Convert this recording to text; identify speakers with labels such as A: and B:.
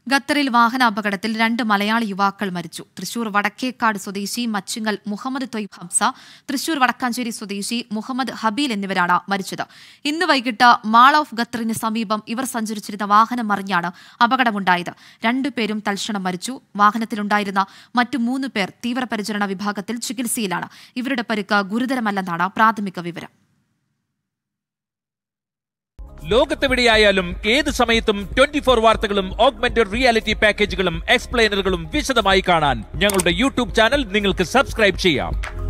A: ഖത്തറിൽ വാഹനാപകടത്തിൽ 2 മലയാളി യുവാക്കൾ മരിച്ചു. തൃശൂർ വടക്കേക്കാട് സ്വദേശി മച്ചിങ്ങൽ മുഹമ്മദ് തൊയ്ബ് ഹംസ, തൃശൂർ വടക്കാഞ്ചേരി സ്വദേശി മുഹമ്മദ് ഹബീൽ എന്നിവരാണ് മരിച്ചത്. ഇന്ന് വൈകിട്ട് മാൾ ഓഫ് ഖത്തറിന് സമീപം ഇവർ സഞ്ചരിച്ചിരുന്ന വാഹനം മറിഞ്ഞാണ് അപകടമുണ്ടായത്. 2 പേരും തൽക്ഷണം മരിച്ചു. വാഹനത്തിലുണ്ടായിരുന്ന മറ്റു 3 പേർ തീവ്രപരിചരണ വിഭാഗത്തിൽ ചികിത്സയിലാണ്. ഇവരുടെ പരിക്ക് ഗുരുതരമല്ലെന്നാണ് പ്രാഥമിക വിവരം.
B: ലോകത്തെവിടെയായാലും ഏത് സമയത്തും 24 വാർത്തകളും ഓഗ്മെന്റഡ് റിയാലിറ്റി പാക്കേജുകളും എക്സ്പ്ലെയിനറുകളും വിശദമായി കാണാൻ ഞങ്ങളുടെ യൂട്യൂബ് ചാനൽ നിങ്ങൾക്ക് സബ്സ്ക്രൈബ് ചെയ്യാം.